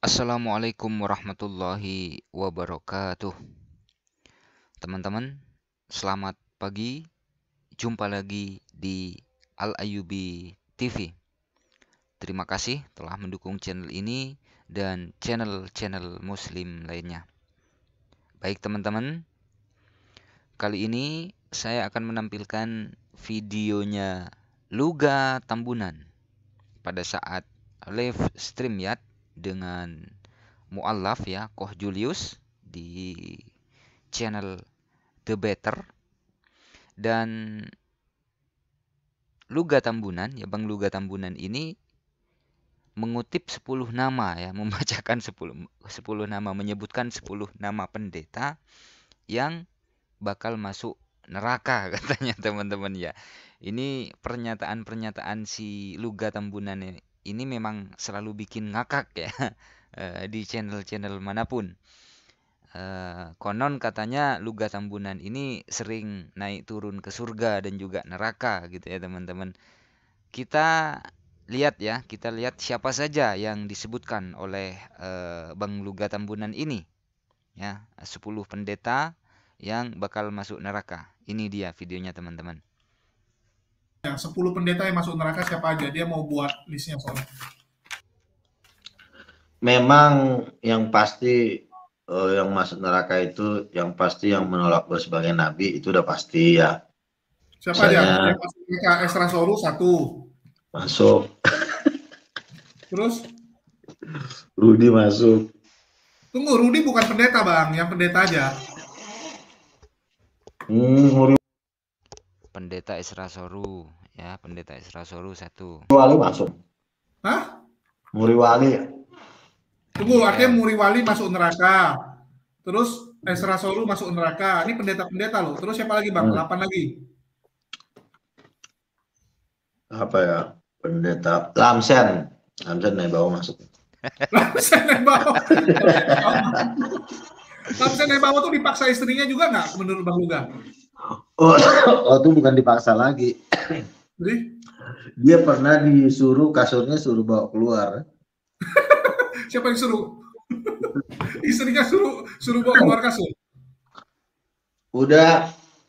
Assalamualaikum warahmatullahi wabarakatuh. Teman-teman, selamat pagi. Jumpa lagi di Al Ayyubi TV. Terima kasih telah mendukung channel ini dan channel-channel muslim lainnya. Baik teman-teman, kali ini saya akan menampilkan videonya Luga Tambunan pada saat live stream ya dengan muallaf ya Koh Julius di channel The Better. Dan Luga Tambunan ya Bang Luga Tambunan ini mengutip 10 nama ya, membacakan 10 nama, menyebutkan 10 nama pendeta yang bakal masuk neraka katanya teman-teman ya. Ini pernyataan-pernyataan si Luga Tambunan ini memang selalu bikin ngakak ya di channel-channel manapun. Konon katanya Luga Tambunan ini sering naik turun ke surga dan juga neraka gitu ya teman-teman. Kita kita lihat siapa saja yang disebutkan oleh Bang Luga Tambunan ini ya, 10 pendeta yang bakal masuk neraka. Ini dia videonya teman-teman. Ya, 10 pendeta yang masuk neraka siapa aja? Dia mau buat listnya soalnya. Memang yang pasti yang masuk neraka itu yang pasti yang menolak sebagai nabi itu udah pasti ya. Siapa aja? Yang masuk neraka Esra Soru 1. Masuk. Terus? Rudi masuk. Tunggu, Rudi bukan pendeta bang, yang pendeta aja. Pendeta Esra Soru ya, pendeta Esra Soru 1. Muriwali masuk. Hah? Muriwali. Tunggu, artinya Muriwali masuk neraka. Terus Esra Soru masuk neraka. Ini pendeta-pendeta loh. Terus siapa lagi bang? 8 lagi. Apa ya? Pendeta Lamsen. Lamsen naik bawah masuk. Lamsen naik bawah. Lamsen naik bawah tuh dipaksa istrinya juga nggak menurut Bang Luga? Oh, itu bukan dipaksa lagi. Jadi? Dia pernah disuruh kasurnya suruh bawa keluar. Siapa yang suruh? Istrinya suruh bawa keluar kasur. Udah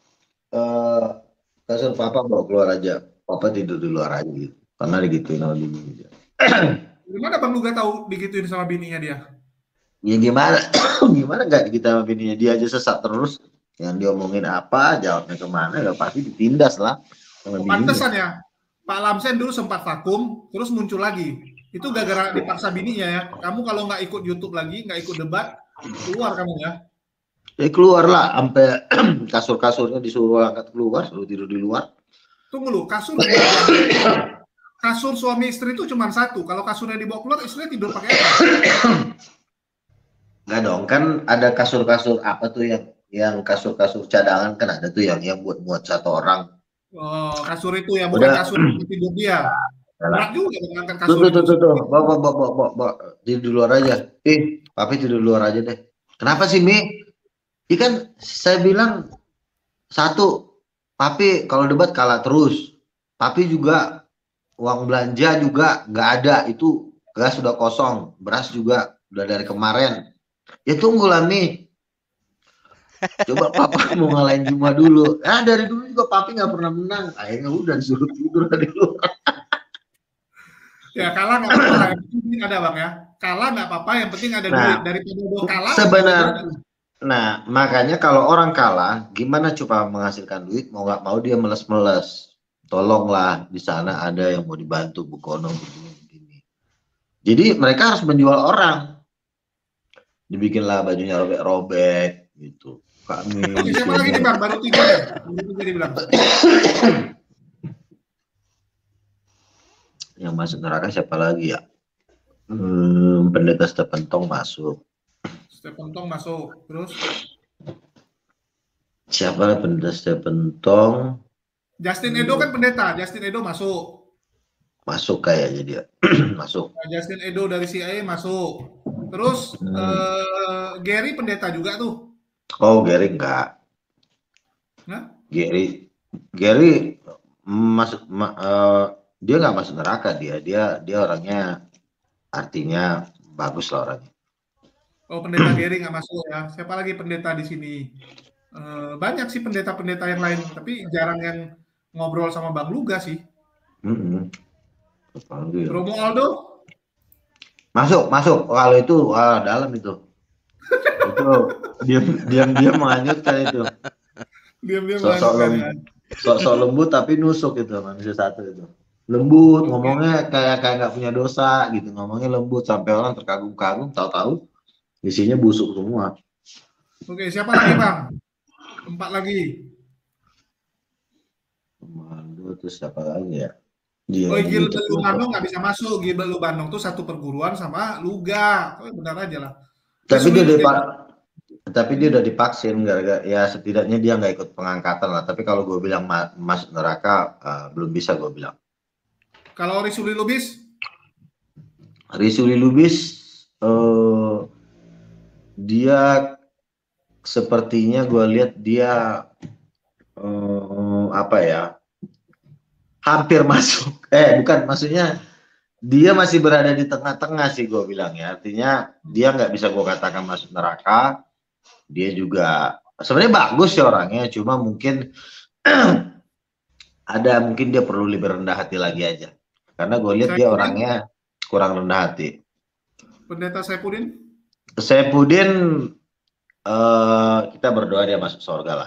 kasur papa bawa keluar aja. Papa tidur di luar aja gitu. Karena digituin sama bininya. Gimana Bang Luga tahu digituin sama bininya dia? Ya gimana? Gimana nggak kita sama bininya? Dia aja sesat terus. Yang diomongin apa, jawabnya kemana, ya pasti ditindas lah. Pantesan ya. Pak Lamsen dulu sempat vakum, terus muncul lagi. Itu gara-gara dipaksa bininya ya. Kamu kalau nggak ikut YouTube lagi, nggak ikut debat, keluar kamu ya. Ya keluar lah, sampai kasur-kasurnya disuruh angkat keluar, suruh tidur di luar. Tunggu lu, kasur suami istri itu cuma satu. Kalau kasurnya dibawa keluar, istrinya tidur pakai apa? Nggak dong, kan ada kasur-kasur apa tuh yang kasur-kasur cadangan kan ada tuh yang buat muat satu orang. Oh, kasur itu ya, bukan kasur tidur dia. Berat juga mengangkat kasur. Tuh. Bawa. Tidur di luar aja. Papi tidur di luar aja deh. Kenapa sih, Mi? Ini kan saya bilang satu, Papi kalau debat kalah terus. Papi juga uang belanja juga nggak ada. Itu gas sudah kosong. Beras juga udah dari kemarin. Ya tunggulah, Mi. Coba Papa mau ngalahin Juma dulu. Dari dulu juga Papi nggak pernah menang. Akhirnya udah disuruh tidur dari luar. Ya kalah nggak apa-apa, yang penting ada bang ya. Kalah nggak apa-apa, yang penting ada duit. Daripada kalah. Sebenarnya, nah makanya kalau orang kalah, gimana coba menghasilkan duit? Mau nggak mau dia meles-meles. Tolonglah di sana ada yang mau dibantu Bu Kono begini. Jadi mereka harus menjual orang. Dibikinlah bajunya robek-robek gitu. Kami. Siapa lagi nih bang? Baru 3 ya? Baru 3 dibilang. Yang masuk neraka siapa lagi ya? Pendeta Stepentong masuk. Stepentong masuk. Terus? Siapa pendeta Stepentong? Justin Edo kan pendeta. Justin Edo masuk. Masuk kayaknya dia. Masuk. Justin Edo dari CIA masuk. Terus Gary pendeta juga tuh. Oh, Gary enggak. Nah? Gary masuk dia nggak masuk neraka, dia orangnya artinya bagus lah orangnya. Oh, pendeta Gary nggak masuk ya. Siapa lagi pendeta di sini? Banyak sih pendeta-pendeta yang lain, tapi jarang yang ngobrol sama Bang Luga sih. Romo Aldo? Masuk. Kalau itu dalam itu. Itu diam-diam menghanyutkan itu. Diam-diam Sok lembut tapi nusuk itu manusia satu itu. Lembut, ngomongnya kayak nggak punya dosa gitu, ngomongnya lembut sampai orang terkagum-kagum, tahu-tahu isinya busuk semua. Oke, siapa lagi Bang? 4 lagi. Terus siapa lagi ya? Gilbert Lubandong nggak bisa masuk. Gilbert Lubandong tuh satu perguruan sama Luga. Benar aja lah. Tapi dia udah divaksin, gara-gara ya setidaknya dia nggak ikut pengangkatan lah. Tapi kalau gue bilang masuk neraka, belum bisa gue bilang. Kalau Risuli Lubis? Risuli Lubis, dia sepertinya gue lihat dia apa ya, hampir masuk. Bukan, maksudnya dia masih berada di tengah-tengah sih gue bilang ya. Artinya dia nggak bisa gue katakan masuk neraka. Dia juga sebenarnya bagus ya orangnya, cuma mungkin mungkin dia perlu lebih rendah hati lagi aja. Karena gue lihat dia orangnya kurang rendah hati. Pendeta Saipudin? Saipudin, kita berdoa dia masuk surga lah.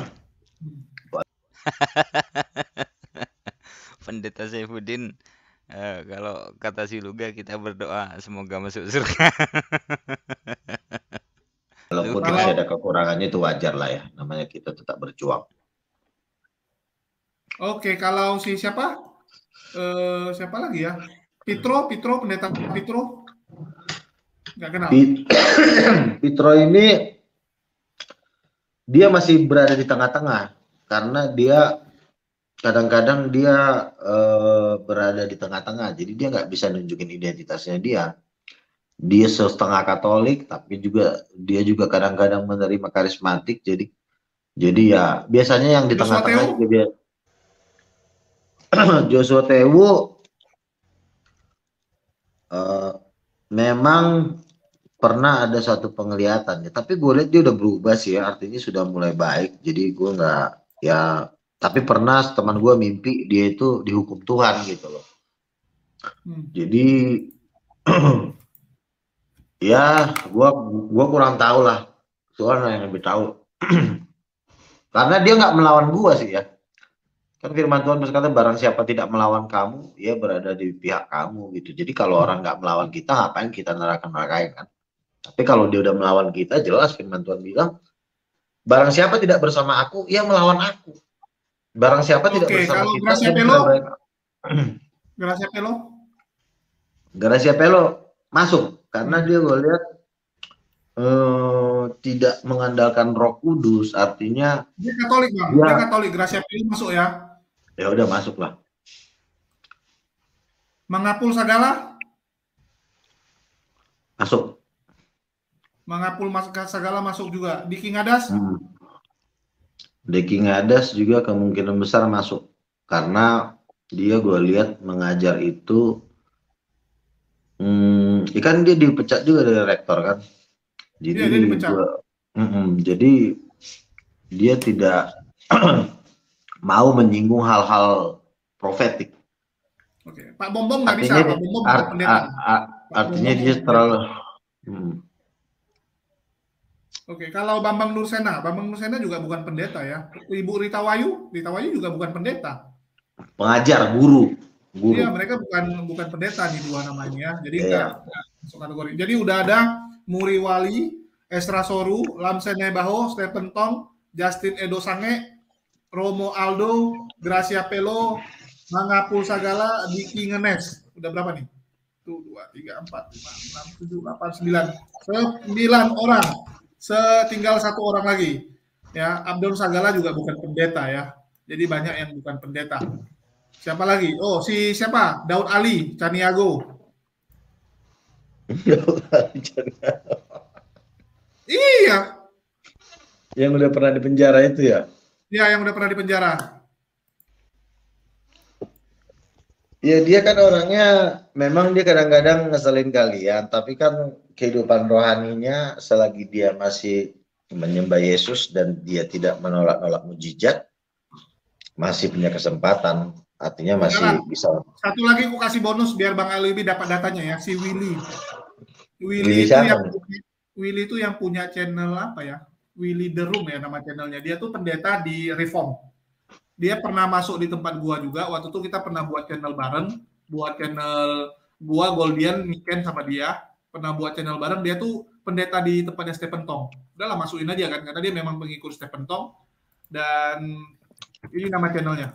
Pendeta Saipudin, kalau kata si Luga kita berdoa semoga masuk surga. Walaupun masih ada kekurangannya itu wajar lah ya, namanya kita tetap berjuang. Oke, kalau si siapa? Siapa lagi ya? Pitro, pendeta Pitro? Nggak kenal. Pitro ini dia masih berada di tengah-tengah karena dia kadang-kadang dia berada di tengah-tengah, jadi dia nggak bisa nunjukin identitasnya dia. Dia setengah Katolik, tapi dia juga kadang-kadang menerima karismatik. Jadi ya biasanya yang di tengah-tengah juga dia. Joshua Tewu memang pernah ada satu penglihatan ya, tapi gue lihat dia udah berubah sih ya, artinya sudah mulai baik. Jadi gue nggak ya, tapi pernah teman gue mimpi dia itu dihukum Tuhan gitu loh. Jadi ya gua kurang tahu lah, Tuhan yang lebih tahu. Karena dia nggak melawan gua sih ya. Kan firman Tuhan berkata barang siapa tidak melawan kamu, dia berada di pihak kamu gitu. Jadi kalau orang nggak melawan kita, ngapain kita neraka-nerakain kan? Tapi kalau dia udah melawan kita, jelas firman Tuhan bilang, barang siapa tidak bersama aku, ia melawan aku. Barang siapa tidak bersama kalau kita, dia tidak baik. Gracia Pelo masuk karena dia gue lihat tidak mengandalkan Roh Kudus, artinya dia Katolik Bang, dia Katolik. Gracia Pelo masuk ya. Ya udah masuk lah. Mangapul Sagala masuk. Mangapul Sagala masuk juga. Diki Ngadas? Diki Ngadas juga kemungkinan besar masuk karena dia gue lihat mengajar itu kan dia dipecat juga dari rektor kan. Jadi dia dipecat. Jadi dia tidak mau menyinggung hal-hal profetik. Oke, Pak Bombong nggak bisa. Pak Bombong bukan pendeta. Artinya dia terlalu. Oke, kalau Bambang Nursena juga bukan pendeta ya. Ibu Rita Wayu juga bukan pendeta. Pengajar, guru. Iya, mereka bukan pendeta nih dua namanya. Jadi enggak masuk kategori. Jadi udah ada Muri Wali, Esra Soru, Lamsene Baho, Stephen Tong, Justin Edo Sange, Romo Aldo, Gracia Pelo, Mangapul Sagala, Diki Ngenes. Udah berapa nih? 1, 2, 3, 4, 5, 6, 7, 8, 9. 9 orang. Tinggal 1 orang lagi. Ya, Abdul Sagala juga bukan pendeta ya. Jadi banyak yang bukan pendeta. Siapa lagi? Oh, siapa? Daud Ali, Caniago. Iya. Yang udah pernah di penjara itu ya? Iya, yang udah pernah di penjara. Ya dia kan orangnya memang dia kadang-kadang ngeselin kalian, tapi kan kehidupan rohaninya selagi dia masih menyembah Yesus dan dia tidak menolak-nolak mujizat, masih punya kesempatan. Artinya Sekarang masih bisa. satu lagi aku kasih bonus biar Bang Alibi dapat datanya ya, si Willy. Willy siapa nih? Willy itu yang punya channel apa ya? Willy The Room ya nama channelnya. Dia tuh pendeta di Reform. Dia pernah masuk di tempat gua juga. Waktu itu kita pernah buat channel bareng, buat channel gua Goldian Miken sama dia. Pernah buat channel bareng. Dia tuh pendeta di tempatnya Stephen Tong. Udahlah masukin aja kan karena dia memang pengikut Stephen Tong dan ini nama channelnya.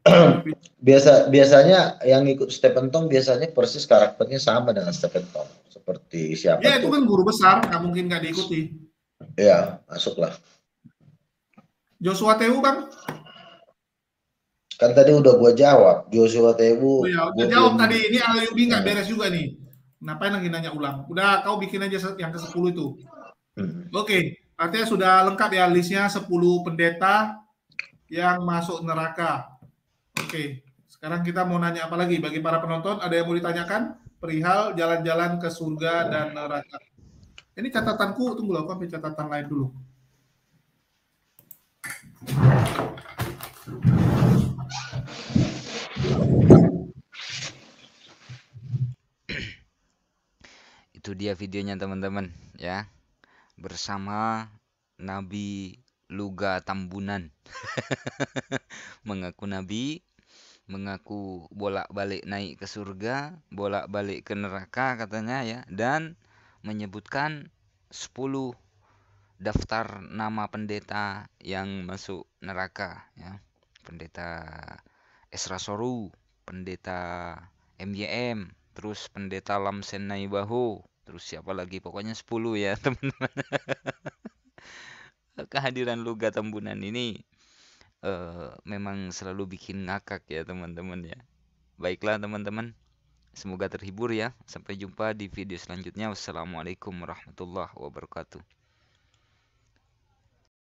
Biasanya yang ikut Stephen Tong biasanya persis karakternya sama dengan Stephen Tong. Seperti siapa Ya itu tuh? kan guru besar, nggak mungkin nggak diikuti. Ya, masuklah. Joshua Tewu Bang? Kan tadi udah gua jawab, Joshua Tewu. Oh ya, udah jawab tadi. Ini Alibi nggak beres juga nih. Ngapain lagi nanya ulang? Udah kau bikin aja yang ke-10 itu. Oke, artinya sudah lengkap ya listnya 10 pendeta yang masuk neraka. Oke, sekarang kita mau nanya apa lagi? Bagi para penonton, ada yang mau ditanyakan? Perihal jalan-jalan ke surga dan neraka. Ini catatanku, tunggu aku ambil catatan lain dulu. Itu dia videonya teman-teman ya. Bersama Nabi Luga Tambunan. Mengaku nabi, mengaku bolak-balik naik ke surga, bolak-balik ke neraka katanya ya, dan menyebutkan 10 daftar nama pendeta yang masuk neraka ya. Pendeta Esra Soru, pendeta MYM, terus pendeta Lamsen Naibaho, terus siapa lagi, pokoknya 10 ya teman-teman. Kehadiran Luga Tambunan ini memang selalu bikin ngakak ya teman-teman ya. Baiklah teman-teman, semoga terhibur ya. Sampai jumpa di video selanjutnya. Wassalamualaikum warahmatullahi wabarakatuh.